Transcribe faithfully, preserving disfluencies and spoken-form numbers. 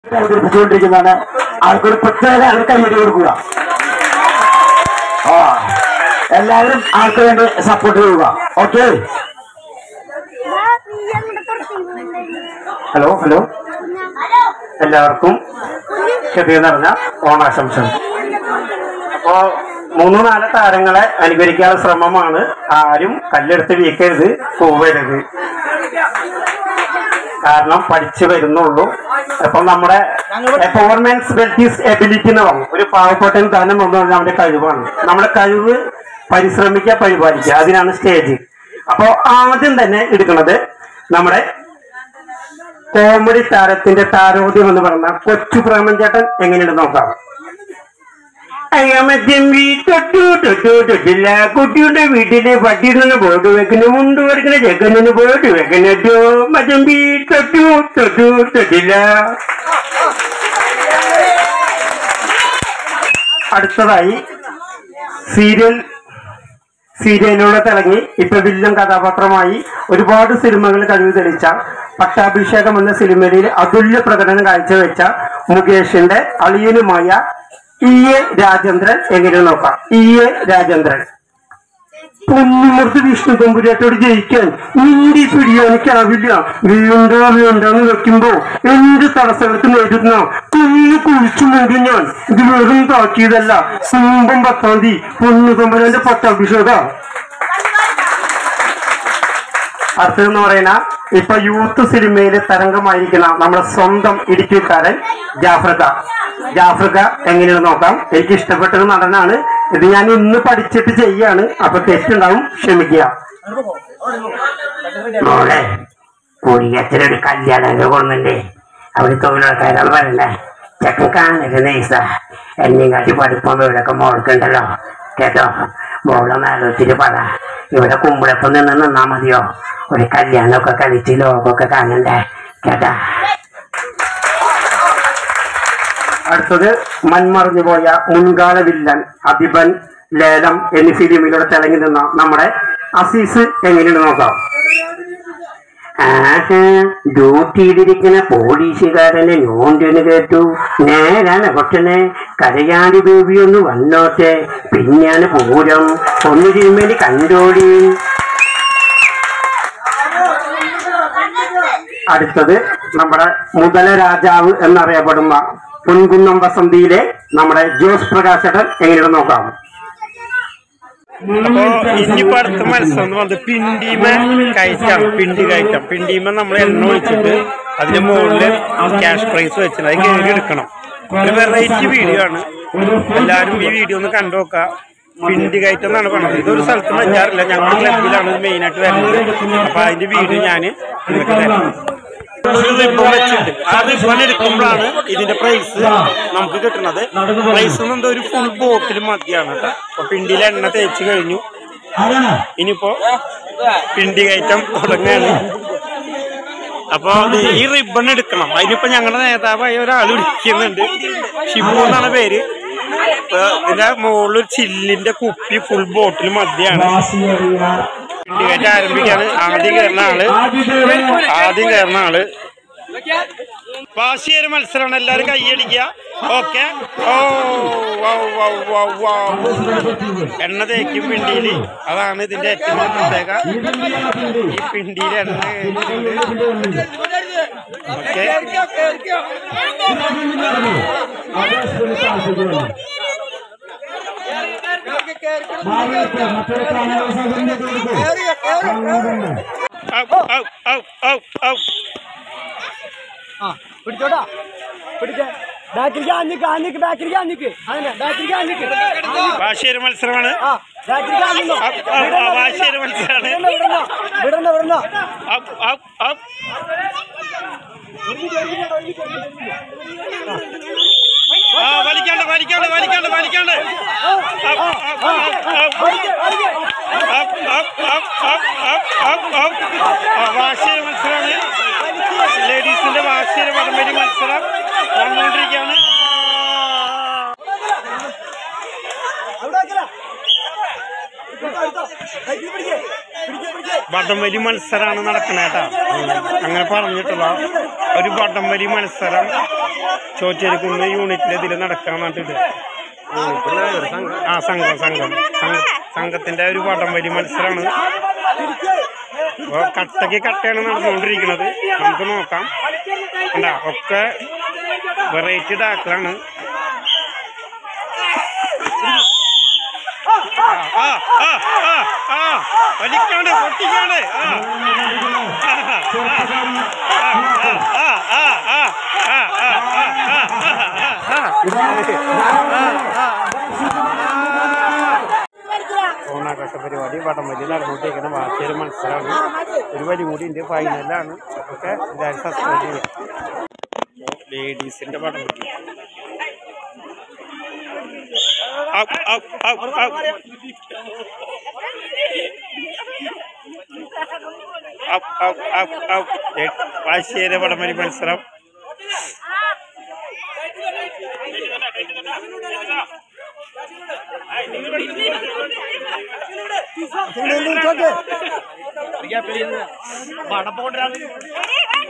അവതരിപ്പിച്ചുകൊണ്ടിരിക്കുന്നതാണ്. ആൾക്കൊരു പ്രത്യേക കൈയ്യടി കൊടുക്കുക. ആ എല്ലാവരും ആൾക്ക് വേണ്ടി സപ്പോർട്ട് ചെയ്യുക. ഓക്കെ. ഹലോ ഹലോ എല്ലാവർക്കും ഹൃദയം നിറഞ്ഞ ഓണാശംസകൾ. അപ്പോ മൂന്ന് നാല് താരങ്ങളെ അനുകരിക്കാനുള്ള ശ്രമമാണ്. ആരും കല്ലെടുത്ത് വീക്കരുത്, പോവരുത്. കാരണം പഠിച്ചു വരുന്നുള്ളൂ. അപ്പൊ നമ്മുടെ പെർഫോമൻസ് ബെൽറ്റീസ് എബിലിറ്റി എന്ന് പറഞ്ഞു. ഒരു പാവപ്പെട്ട ദാനം എന്ന് പറഞ്ഞാൽ നമ്മുടെ കഴിവാണ്. നമ്മുടെ കഴിവ് പരിശ്രമിക്കുക, പരിപാലിക്കുക, അതിനാണ് സ്റ്റേജ്. അപ്പോ ആദ്യം തന്നെ എടുക്കുന്നത് നമ്മുടെ കോമഡി താരത്തിന്റെ താരോദ്യം എന്ന് പറഞ്ഞ കൊച്ചു പ്രേമൻ ചേട്ടൻ എങ്ങനെയുണ്ട് നോക്കാം. അയ്യമ്മച്ചമ്പി തൊട്ടു തൊട്ടു തൊട്ടില്ല, കുട്ടിയുടെ വീട്ടില് പട്ടിയിൽ പോയിട്ട് വെക്കുന്ന മുണ്ട് വരക്കുന്ന ചെക്കനിന് പോയിട്ട് വെക്കണോ മച്ചമ്പി തൊട്ടു തൊട്ടു തൊട്ടില്ല. അടുത്തതായി സീരിയൽ സീരിയലിലൂടെ തിളങ്ങി ഇപ്പൊ വില്ലൻ കഥാപാത്രമായി ഒരുപാട് സിനിമകൾ കഴിവ് തെളിച്ച പട്ടാഭിഷേകം എന്ന സിനിമയിൽ അതുല്യ പ്രകടനം കാഴ്ചവെച്ച മുകേഷിന്റെ അളിയനുമായ ഇ എ രാജേന്ദ്രൻ എങ്ങനെ നോക്കാം. ഇ എ രാജേന്ദ്രൻ പൊന്നുമൂർത്തി വിഷ്ണു തമ്പുരാട്ടോട് ജയിക്കാൻ നീണ്ടി പിടിയാനിക്കാവില്ല. വേണ്ട വേണ്ടെന്ന് വെക്കുമ്പോ എന്ത് തടസ്സങ്ങൾക്ക് നേരിടുന്ന കുഞ്ഞു കുഴിച്ചു മൂടി ഞാൻ. ഇത് വെറും താക്കിയതല്ല, കുമ്പം പത്താം തീയതി പൊന്നു തമ്പുരാന്റെ പട്ടാഭിഷേക. അടുത്തതെന്ന് പറയുന്ന ഇപ്പൊ യൂത്ത് സിനിമയില് തരംഗമായിരിക്കുന്ന നമ്മുടെ സ്വന്തം ഇടുക്കിക്കാരൻ ജാഫ്രിക്ക. ജാഫ്രിക്ക എങ്ങനെയാണ് നോക്കാം. എനിക്ക് ഇഷ്ടപ്പെട്ടൊരു നടനാണ്. ഇത് ഞാൻ ഇന്ന് പഠിച്ചിട്ട് ചെയ്യാണ്. അപ്പൊ തെറ്റുണ്ടാവും, ക്ഷമിക്കുക. മോളെ കുടിയച്ചനൊരു കല്യാണം കൊണ്ടുണ്ടേ, അവിടെ തൊഴിലുറക്കാരാണ് പറയണ്ടേ. ചെക്കൻ കാണരുത് നെയ്സ, എന്നെയും കാട്ടി പഠിപ്പം ഇവിടെയൊക്കെ മോൾക്കുണ്ടല്ലോ കേട്ടോ. മോളൊന്ന് ആലോചിച്ചിട്ട് പറ, ഇവിടെ കുമ്പിളപ്പം നിന്ന് നിന്നാ മതിയോ? ഒരു കല്യാണമൊക്കെ കഴിച്ച് ലോകമൊക്കെ കാണണ്ടേ കേട്ടാ. അടുത്തത് മൺമറിഞ്ഞു പോയ മുൻകാല വില്ലൻ അഭിബൻ ലേലം എന്നീ ഫിലിമിലൂടെ തിളങ്ങി നിന്ന നമ്മുടെ അസീസ് എങ്ങനെയാണ് നോക്കാം. ആഹ് ഡ്യൂട്ടിയിലിരിക്കുന്ന പോലീസുകാരനെ നോണ്ടെന്ന് കേട്ടു. നേരാണ് കൊച്ചനെ, കരയാടി ബേബി ഒന്ന് വന്നോട്ടെ, പിന്നെയാണ് പൂരം ഒന്ന് തിരുമേനി കണ്ടോടി. അടുത്തത് നമ്മുടെ മുതല രാജാവ് എന്നറിയപ്പെടുന്ന പൊൻകുന്നം വസന്തിയിലെ നമ്മുടെ ജോസ് പ്രകാശൻ എങ്ങനെയാണ് നോക്കാം. അപ്പോ ഇനിയിപ്പോ അടുത്ത മത്സരം എന്ന് പറഞ്ഞത് പിണ്ടീമ കയറ്റാം. പിണ്ടി കയറ്റാം. പിണ്ടീമ നമ്മൾ എണ്ണ ഒഴിച്ചിട്ട് അതിന്റെ മുകളില് ക്യാഷ് പ്രൈസ് വെച്ചിട്ട് അത് കയറി എടുക്കണം. ഒരു വെറൈറ്റി വീഡിയോ ആണ്. എല്ലാരും ഈ വീഡിയോ ഒന്ന് കണ്ടു നോക്കാം. പിണ്ടി കയറ്റം എന്നാണ് പറഞ്ഞത്. ഇതൊരു സ്ഥലത്ത് വെച്ചാറില്ല, ഞങ്ങളുടെ ക്ലബിലാണ് മെയിൻ ആയിട്ട് വരുന്നത്. അപ്പൊ അതിന്റെ വീഡിയോ ഞാൻ നിങ്ങൾക്ക് തരാം. ഒരു റിബൺ വെച്ചിട്ട് ആ റിബൺ എടുക്കുമ്പോഴാണ് ഇതിന്റെ പ്രൈസ് നമുക്ക് കിട്ടുന്നത്. പ്രൈസ് എന്തോ ഒരു ഫുൾ ബോട്ടിൽ മതിയാണ് കേട്ടോ. അപ്പൊ പിണ്ടിയിലെ എണ്ണ തേച്ച് കഴിഞ്ഞു. ഇനിയിപ്പോ പിണ്ടി കയറ്റം തുടങ്ങാണ്. അപ്പൊ ഈ റിബൺ എടുക്കണം. അതിനിപ്പോ ഞങ്ങളുടെ നേതാവായ ഒരാൾ വിളിക്കുന്നുണ്ട്. ഷിബു എന്നാണ് പേര്. ഇതിന്റെ മുകളിൽ ചില്ലിന്റെ കുപ്പി ഫുൾ ബോട്ടിൽ മതിയാണ്. പിണ്ടി കയറ്റം ആരംഭിക്കാണ്. ആദ്യം കയറുന്ന ആള് ആദ്യം കയറുന്ന ആള് വാശിയൊരു മത്സരമാണ്. എല്ലാരും കൈയടിക്കുക. ഓക്കെ. ഓ എണ്ണ തേക്കും പിണ്ടിയില്. അതാണ് ഇതിന്റെ ഏറ്റവും പ്രത്യേക. ഈ പിണ്ടിയിൽ എണ്ണ ഓക്കെ. പിടിച്ചോട്ടാ പിടിച്ച ബാക്കിലേക്ക് അന്നിക്ക് അന്നിക്ക് ബാക്കിലേക്ക് അന്നിക്ക് അങ്ങനെ ബാക്കിലേക്ക് അന്നിക്ക്. വാശിയൊരു മത്സരമാണ്. വാശിയൊരു മത്സരമാണ്. വിടണ്ട വിടണ്ട. വലിക്കാണ്ട് വലിക്കാണ്ട് വലിക്കാണ്ട് വലിക്കാണ്ട് വാശിയൊരു മത്സരമാണ്. ലേഡീസിന്റെ വാശിയൊരു വടംവലി മത്സരം വന്നുകൊണ്ടിരിക്കുകയാണ്. വടംവലി മത്സരമാണ് നടക്കണേ കേട്ടാ. അങ്ങനെ പറഞ്ഞിട്ടുള്ള ഒരു വടംവലി മത്സരം ചോച്ചേരിക്കുന്ന് യൂണിറ്റിൽ ഇതിൽ നടക്കാൻ വേണ്ടിട്ട് ആ സംഘം സംഘം സംഘത്തിന്റെ ഒരു വടംവലി മത്സരമാണ്. അപ്പോൾ കട്ടയ്ക്ക് കട്ടയാണ് നടന്നുകൊണ്ടിരിക്കുന്നത്. നമുക്ക് നോക്കാം. എന്താ ഒക്കെ വെറൈറ്റി ഡാക്കളാണ്. ആ ആ ആ ആ വലിക്കാണ് പൊട്ടിക്കാണ്. ആ ഓണാഘോഷ പരിപാടി വടംവലി നടന്നുകൊണ്ടിരിക്കുന്ന വാർത്തയുടെ മത്സരമാണ്. ഒരു വലി കൂടി ഉണ്ട്, ഫൈനലാണ്. ഒക്കെ എല്ലാവരും സബ്സ്ക്രൈബ് ചെയ്യാം. ലേഡീസിന്റെ വടംവലി വാശിയേറെ വടംവലി മത്സരം. വടപ്പോട്ട്